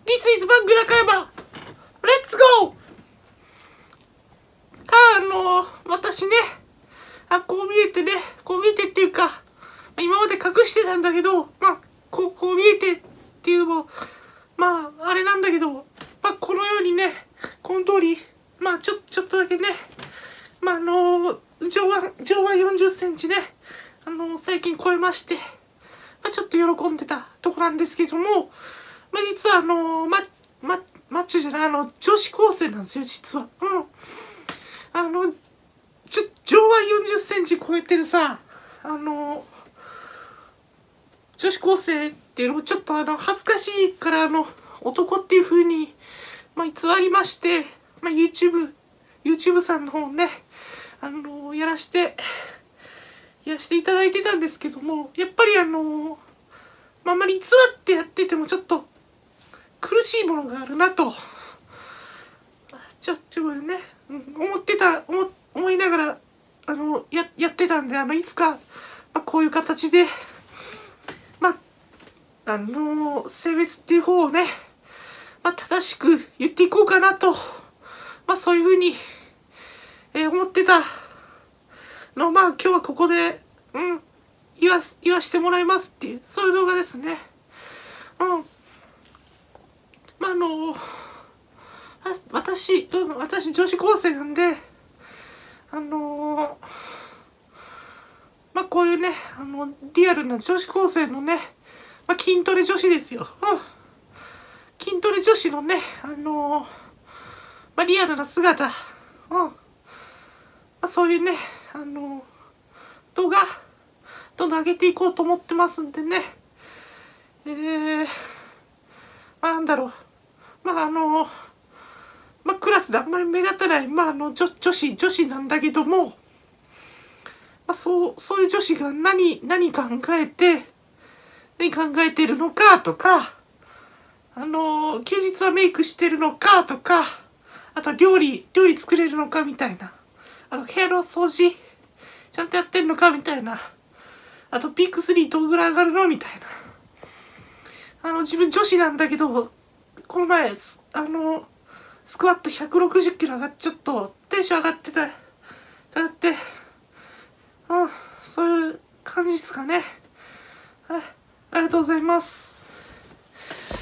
This is バング中山 Let's go! 私ね、こう見えてっていうか、今まで隠してたんだけど、こう見えてっていうのも、あれなんだけど、このようにね、この通り、ちょっとだけね、上腕40センチね、最近超えまして、ちょっと喜んでたとこなんですけども、実はマッチョじゃない、女子高生なんですよ、実は。上腕40センチ超えてるさ、女子高生っていうのもちょっと恥ずかしいから男っていう風に、偽りまして、YouTube さんの方ね、やらしていただいてたんですけども、やっぱりあんまり偽ってやっててもちょっと苦しいものがあるなと、ね、思いながら、やってたんで、いつか、こういう形で、性別っていう方をね、正しく言っていこうかなと、そういうふうに、思ってたのを、今日はここで、言わしてもらいますっていう、そういう動画ですね。私女子高生なんで、こういうね、リアルな女子高生のね、筋トレ女子ですよ。筋トレ女子のね、リアルな姿、そういうね、動画、どんどん上げていこうと思ってますんでね、なんだろう、クラスであんまり目立たない、女子なんだけども、そういう女子が何考えてるのかとか、休日はメイクしてるのかとか、あと料理作れるのかみたいな、あと部屋の掃除ちゃんとやってんのかみたいな、あとビッグ3どのぐらい上がるのみたいな、自分女子なんだけど、この前スクワット160キロ上がっちゃっとテンション上がってそういう感じですかね。はい、ありがとうございます。